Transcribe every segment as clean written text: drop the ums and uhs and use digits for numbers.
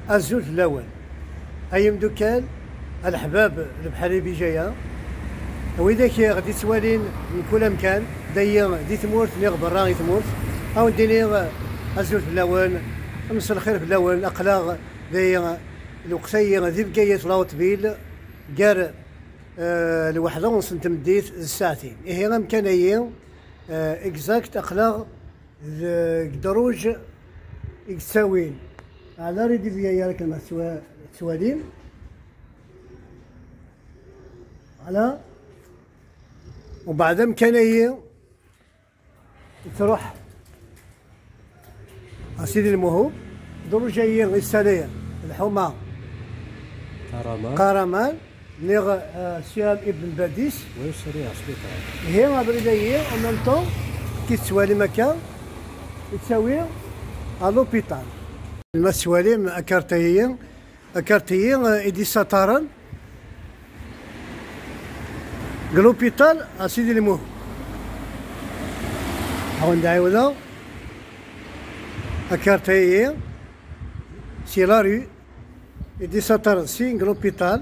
الزول في الاول ايام دوكان الحباب البحري جايه وإذاك غادي توالين من كل مكان دايا دي تمورت نيغ برا غي تمورت او نديني الزول في الاول نص الخير في الاول اقلاغ دايا الوقتي ذي بقاية لاوطبيل قال الوحدة ونص تمديت الساعتين هي امكانيه اكزاكت اقلاغ دروج يساوين على ريدي فيا كما توالين على وبعد امكانيه تروح اسيدي الموهوب دروج هي الساليه الحمى قرمان نيغ سيام ابن باديس ويسري سبيطار هي ما بريداية en même temps كي تسوالي مكان تساوي à l'hôpital المسوالي أكارتيين إدي ساتارن l'hôpital أسيدي المهم هون دايولا أكارتيين سي لا رue إدي ساتارن سي l'hôpital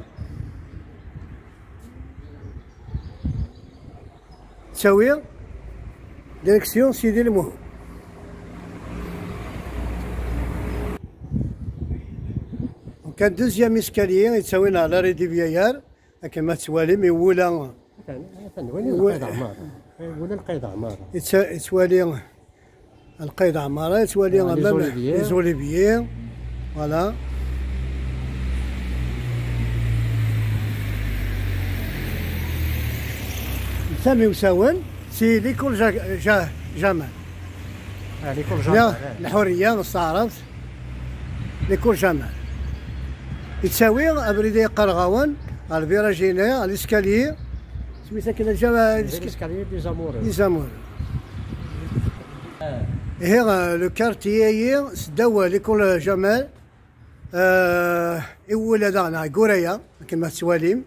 تساوي ديريكسيون سيدي المهم وكان دوزيام اسكاليي يتساوينا على ريدي فيايار كما توالي مي ولا ولا القايد عمارة يتوالي القايد عمارة يتوالي لي زوليفيي فوالا سامي وساون سي ليكول جمال ليكول جمال الحرية مستعرض ليكول جمال يتساوي ابريدي قرغاون الفيراجيني الاسكاليي سميتها كذا جمال الاسكاليي دي زامور هي لو كارتيي سداوا ليكول جمال اول دانا قريه كما تواليم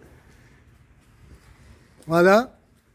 فوالا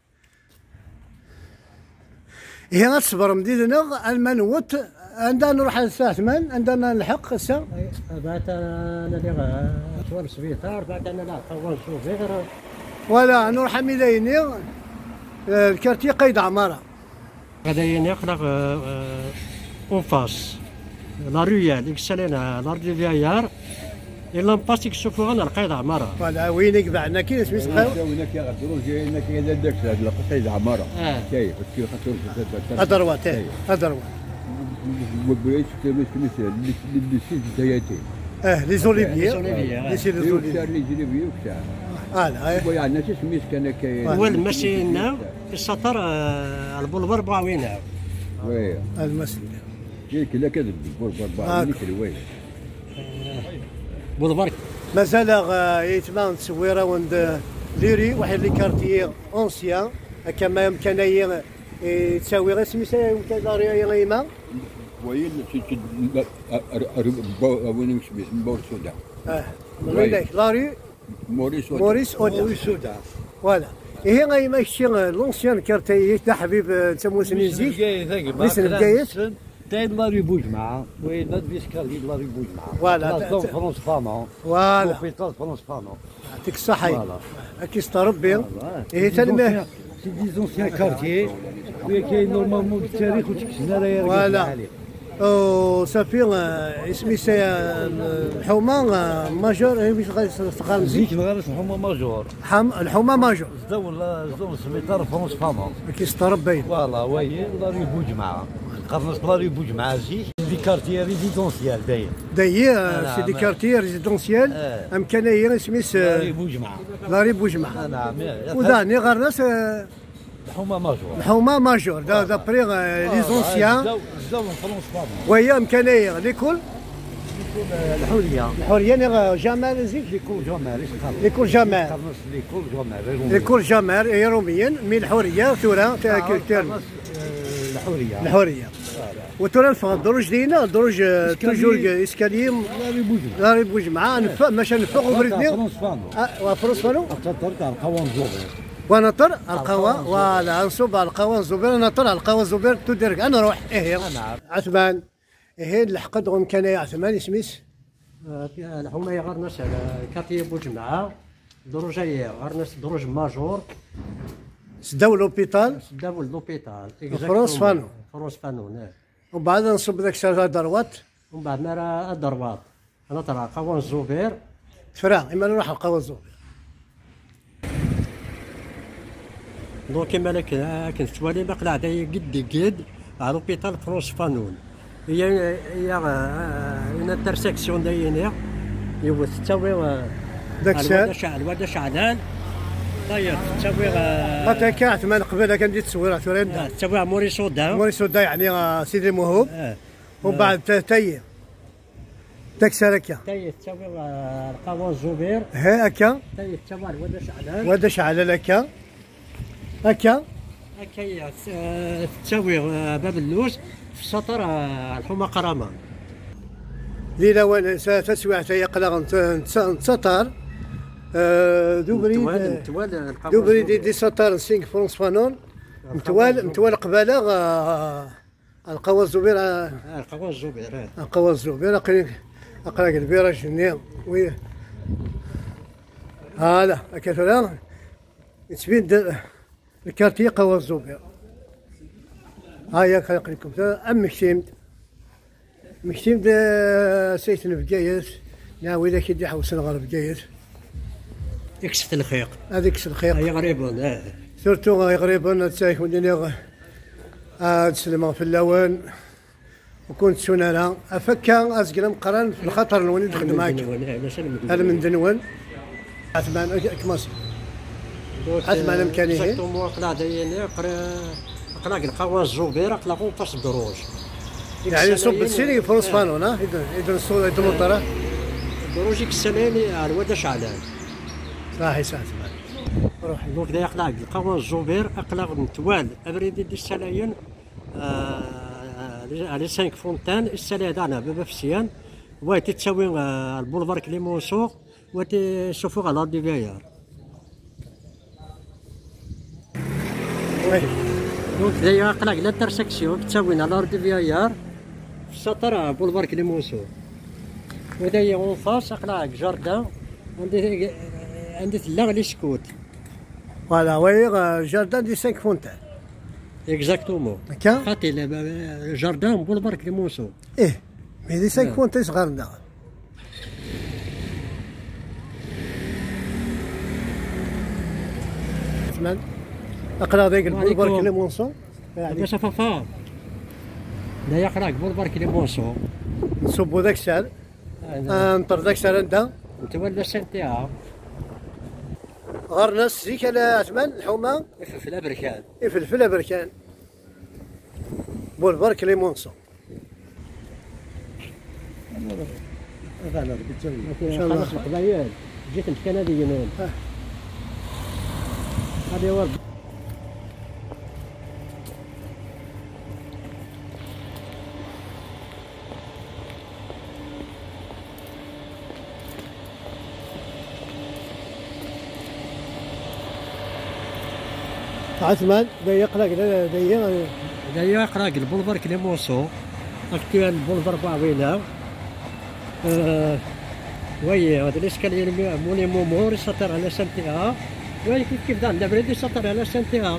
هي غتصبر مدينة المنوت عندنا نروح الساعة 8 عندنا نلحق الساعة بعد انا اللي شوال سبيطار بعد انا لا طول نشوف غير ولا نروح ميدايني الكارتي قيد عمارة غادي يخلق اون فاس لا رويال ديك السالينا لا ريدي فيايار إلا مباستيك السوفوغ أنا القايد عمارة. فوالا وينك بعدنا كاين سميت قاو. وينك يا غدرو جاينا كاين هذاك هذا القايد عمارة. كاين باسكو خاطر أدروات أدروات. وبغيت مثل لي سيت دياتي. لي زوليفيي. لي سيت زوليفيي. لي زوليفيي وكاع. فوالا. ويا الناس سميت كان كاين. هو المسينا السطر البولفار باوينا. وي. المسينا. كاين كلا كذب البولفار باوينا كلوي. بولفار مازال يتمان تصويره وند ليري واحد لي كارتيي اونسيان كما امكانيه تساوي غير سميتها يمكن داري غيما وين وين سميت مبور سودا وين لاري موريس اودا فوالا هي غيما شي لونسيان كارتيي تاع حبيب تسمو سنيزيك لسن بقايت تاين لا ري بوجمعة وين لا بيسكالي لا ري بوجمعة فوالا فرونس فاما فوالا لوبيتال فرونس فاما يعطيك الصحة كيست ربي هي تلمه سي دي زونسيان كارتيي وي كاين نورمالمون التاريخ وتكشنا راهي فوالا او صافي سميتها الحومه ماجور هي باش غتستقال زيك غير الحومه ماجور الحومه ماجور زدو السبيطار فرونس فاما كيست ربي فوالا وي لا ري بوجمعة قرنص لا ري بوجمعة زيك دي كارتيي ريزيدونسيال داير سي دي كارتيي ريزيدونسيال امكانيه سميت لا ري بوجمعة لا ري بوجمعة نعم وداني غير ناس الحومه ماجور الحومه ماجور دابري لي زونسيان زداو فرونس فاما وهي امكانيه ليكول الحوريه الحوريه جمال زيك ليكول جمال ليكول جمال ليكول جمال ليكول جمال يوميا من الحوريه ثورة الحوريه وترى الفغ دروج دينا دروج توجور اسكاليي لا ري بوجمعة نفق ماشي نفق وبردني فرونس فاما فرونس فانو تطرق القوان زوبر ونطر القوا ولا نصب القوا الزبير نطر القوا الزبير تدرك انا نروح ايه عثمان ايه الحقد غن كان يا عثمان سميت هما غير ناس كارتيه بوجمعه دروجيه غير ناس دروج ماجور سداو لوبيتال سداو لوبيتال فرونس فانون فرونس فانون ومن بعد نصب داك الشجر دروات ومن بعد ما راه الضربات انا ترى قوان الزبير تفرع اما نروح القهوه الزوبير دونك كيما كنت توالي باقي داير قد على لوبيتال فرونس فانون هي اون انترسيكسيون دايرين يوث تساوي داك الشيء الواد شعلان طيب تساوي حتى كاع من قبل كندير تصويرات ثورين تساوي موريسودا موريسودا يعني سيدي موهوب ومن بعد تاي داك الشركه تاي تساوي القهوه الزبير هكا تاي تساوي الواد شعلان وهذا شعل هكا هكا هكا تساوي باب اللوز في السطر الحومه قرامه ليله وين تسوي حتى يقلق نتسطر دوبري دي سطر 5 فرونس فانون متوال قباله القهوه الزبير القهوه الزبير القهوه الزبير اقرا كبيره جنيه وي هذا كثر تبين الكارتيه قهوه الزبير هيا خلق لكم مكتيمد سيتنا بقايس ناوي ذاك يدي حوسنا غير بقايس يكسف الخيق هذيك الخيق هي غريبون سورتو غريبون تسايك ودنيا تسلم في اللون وكنت سنانا افكا ازقنا مقران في الخطر اللي نخدم معاك هذا من دنون عثمان كماسي عثمان امكانيه اكزاكتومون قلع دايني قلع القهوه الزبير قلعوا فاس الدروج يعني صب السيري فرونس فانون اذا الصوره يدمر طرا الدروج السناني على الواد شعلان صحيح صحيح روح دونك دا يقلع القهوه الزبير اقلع متوال ابريدي دي السلاين على 5 فونتان السلايه تاعنا بابا فسيان واتي تساوي البولفار كليمونسو واتي شوفوا على دي فيار دونك دا يقلع الانترسيكسيون تساوي على دي فيار في السطر بولفار كليمونسو ودا هي اون فاس اقلع جاردان عندي تلا لي سكوت فوالا وي جاردان دي 5 فونتان اكزاكتومون هكا خاطي جاردان بولفار كليمونسو ايه مي دي 5 فونتان صغارنا عثمان اقرا ذاك البولفار كليمونسو باش فافا لا يقراك بولفار كليمونسو نصبو داك الشعر نطر داك الشعر انت نتولى سنتيها غير ناس زيك على عثمان الحومه في الابركان في الابركان بولفار كليمونسو هذا انا ان شاء الله القبايل جيت الكنديين هذا هو عثمان دا يقلق دا يقلق البولفار كليمونسو اكتوال البولفار باوينا وي هذا الاسكالير موني مومور يسطر على سنتيها وي كيف دار البريد يسطر على سنتيها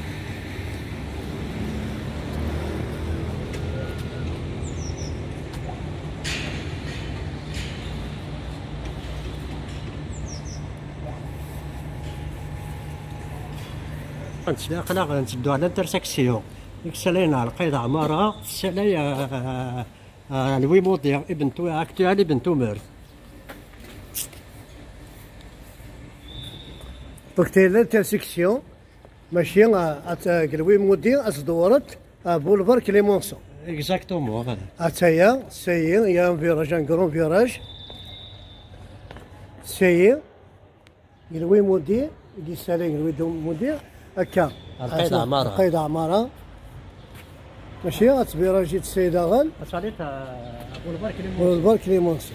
قلق نسدو على الانترسيكسيون ديك السلاينا على القايد عمارة السلايا لوي مودير ابن تو اكتوال ابن تومر دونك تاهي الانترسيكسيون ماشي لوي مودير اصدورت بولفار كليمونسو اكزاكتومون هذا اتايا سير يا ان فيراج ان كرون فيراج سير لوي مودير دي سالين لوي مودير هكا القايد عمارة القايد عمارة ماشي غتبيراجي السيدة غال صاليت بولفار بولفار كليمونسو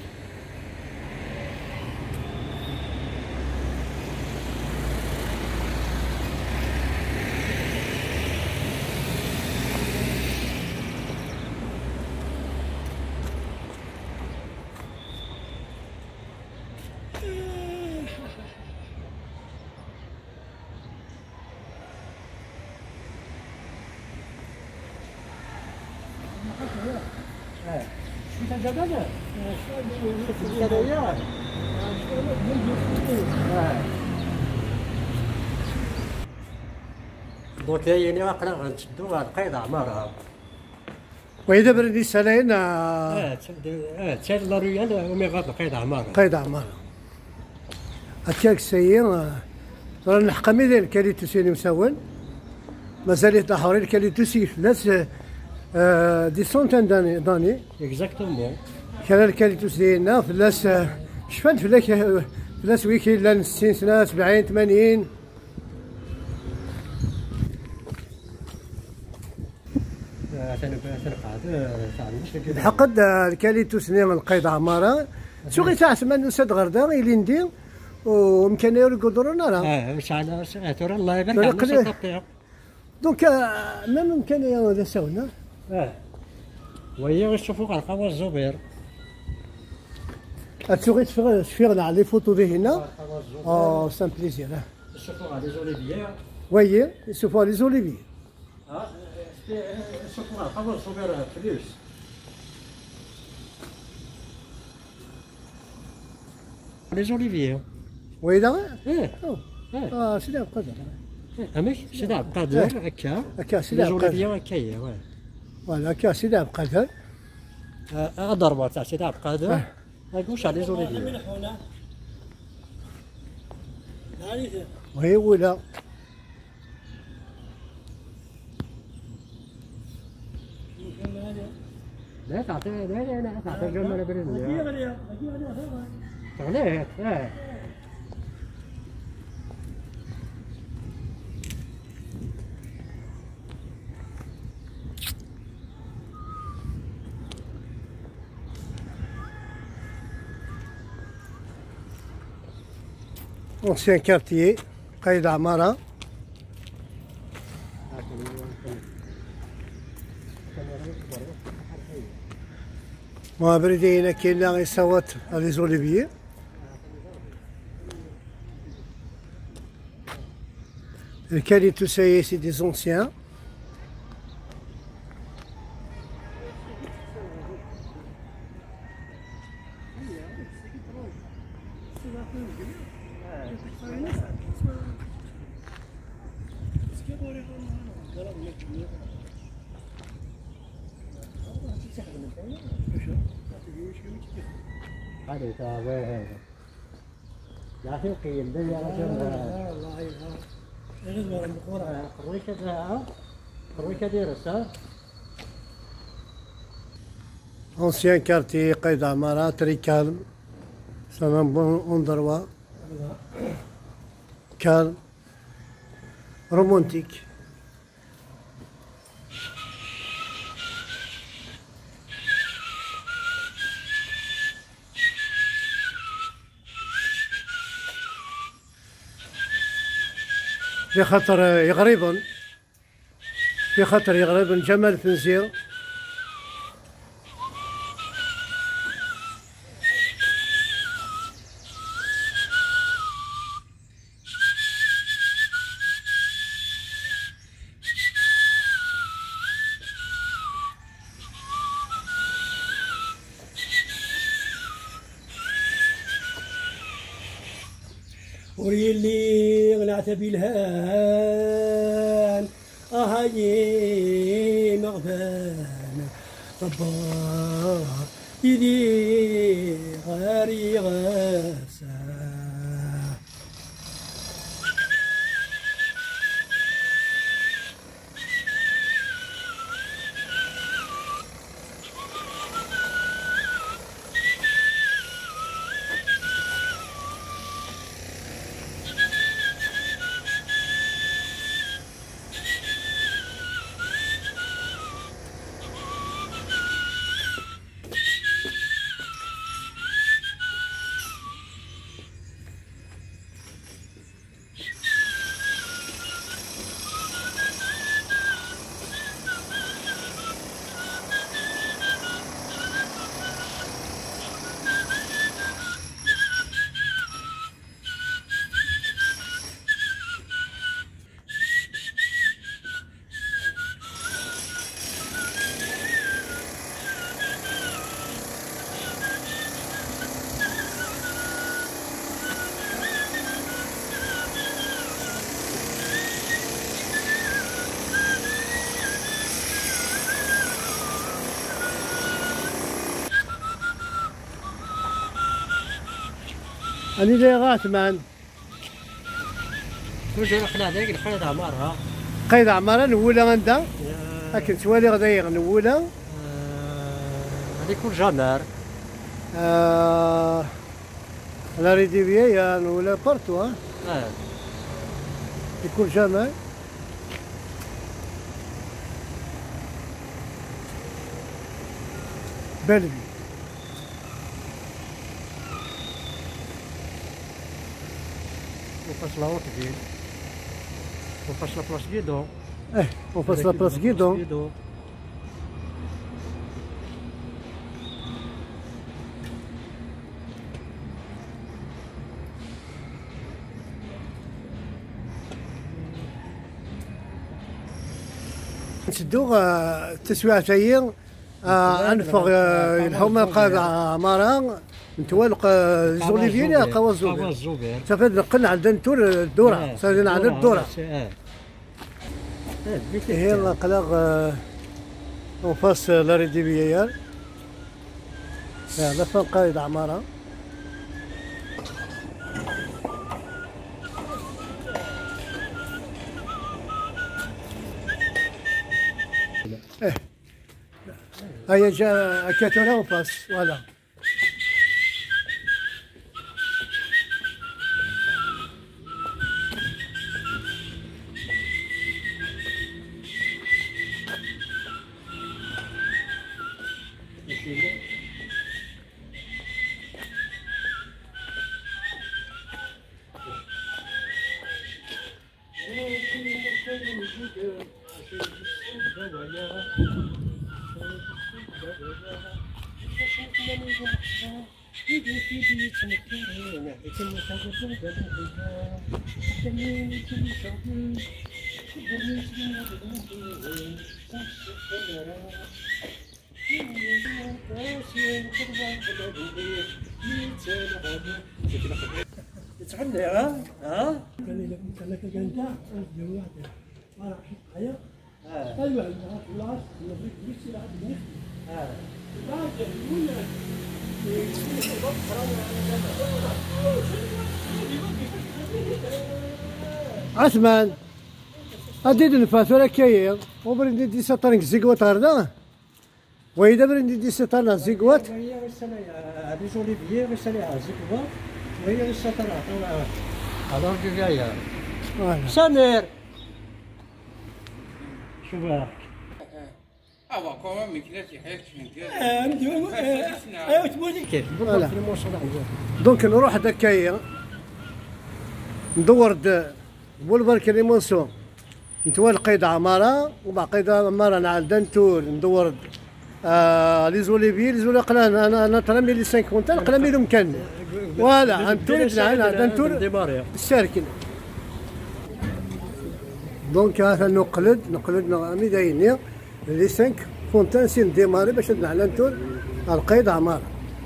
دونك يعني واقيلا غنشدو غنقيد عمارها. وإذا بردي سلاين تاع لا رويال اوميغا بقيد عمارها. قيد عمارة هكاك السيء راه نحقا ميدان كاليتو سيني مساون مازال يتلاحورين كاليتو سيفلاس دي سونتان داني اكزاكتومون. كان الكاليتوس ديالنا فلاس شفان فلاس ويكي لان 60 سنة 70 80 الحقد الكاليتوس نيم القيد عمارة شو غي تاع سمان نسد غردا غيلي ندير ومكان يرقدون راه واش على ترى الله يبارك على دونك ما ممكن هذا سونا وهي غيشوفوا غنلقاو الزبير. تسوغي تفيغنا على لي فوتو دي هنا سان بليزير شوفوا لي زوليفيير. وي يشوفوا لي زوليفي شوفوا غنلقاو الزبير فلوس. لي زوليفيير. وي دا سيدي عبد القادر امك سيدي عبد القادر هكا سيدي عبد القادر هكايا فوالا هكا سيدي عبد القادر ضربه تاع سيدي عبد القادر واش على لي زوليفيير. وهي ولا لا تعطي لا تعطي جمله بريزيل تغليت. ancien quartier قيد عمارة ما بردي هنا كاين اللي غيصوت لي زوليفيي الكاليتو سايي سي دي زونسيان هذا تاع هذا يا اخي قيم يا رجل قرويك داير ancien quartier قيد عمارة très calme c'est un bon endroit calme romantique. في خاطر يغربن جمال فنزير وريلي غنعت بالهان هاي مغفان صبار يدي غاري غاسا أنا اللي غاتمان توجور قلع ذاك القيد عمارها قيد عمارة نولة غندا لكن توالي غدا نولة هذيك كل جمار لا ريديفيا يا نولة بارتو يكون جمال بلدي وفاش لا روت فين وفاش لا بلاص كيدون وفاش لا بلاص كيدون نسدو التسويعة تاهي انفغ الحومه قاد عمارة نتوالق زوليفيا قوا الزوبير صافي نقل على دنتور الدورة صافي على الدورة هي القلاق وفاس لا ريديفيا هذا فان قايد عمارة هيا جا كاتونا وفاس فوالا تغني ها قال لي انت لك انت جواد انا حياه ايوه خلاص نبيك بس العب عثمان أديد نفاس ولا كاين وبرندي دي سطرنك زيكوات غردا وإذا برندي دي سطرنا زيكوات هي رسالة هذه زوليفيا رسالة زيكوات وهي رسالة alors du vieillard. Voilà. Samir. شوف quand même كلاتي حياتي ايوا تبغي كيف فوالا. في الموصل دونك نروح دكايا ندور بولفار كريمونسو نتوالى قيد عمارة وبعد قيد عمارة نعال دنتور ندور لي زوليفي لي زولي قلا انا ترمي لي 50 قلا مي مكان فوالا انتور دنتور الساركن دونك هذا نقلد مي دايرين لي 5 فونتان سين ديماري باش نعلى نتور القيد عمارة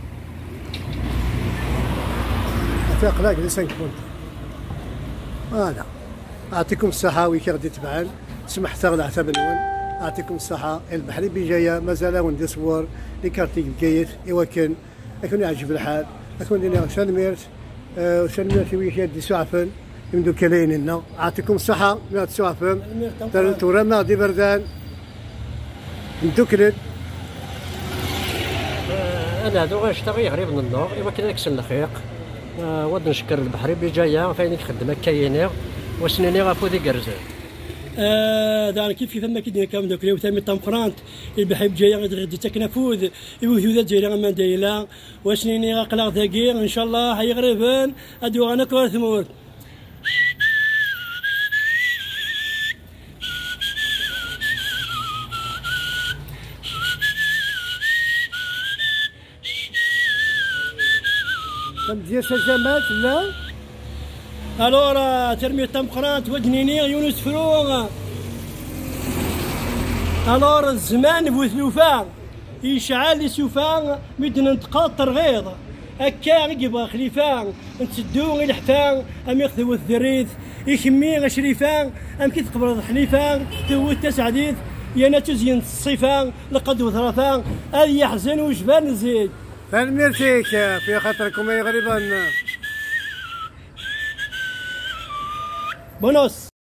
قلاك لي 5 فونتان فوالا يعطيكم الصحة ويكي غادي تبعان سمح تاخذ عتاب النون يعطيكم الصحة البحري بجاية مازال وندي صور لي كارتيك بكايت إوا كان يكون يعجب الحال يكون لنا شنميرت شنميرت ويكي دي سعفن يمدو كلاين لنا يعطيكم الصحة ميرت سعفن تورا ما غادي بردان ندوكلد انا هذو غنشتغل قريب من النور إوا كان كسن الخيق ود نشكر البحري بجاية فين خدمة كاينة وسنيني غافو ذي قرزة دار كيف ما كيدير كام دوك لو تامي طمقرانت البحب جاي غادي تكنفوذ يوثو ذا جاي ما دايلا وسنيني غقلاق ذاكي ان شاء الله حي غريبان ادو انا كور ثمور ديال سجامات لا الورا ترمي طمقرانت ودنيني يونس فروغ الورا الزمان بوثلوفان يشعل لي سوفان مدن نتقاط ترغيض هكا يبغى خليفان نتسدو الحفان ام ياخذوا الذريث يشمي غشريفان ام كي تقبل حليفان توت تسعديث يا تزين الصيفان لقد وثرفان هذه يحزن وجبان زيد فالميرتيك في خاطركم يا غريبان بونوس.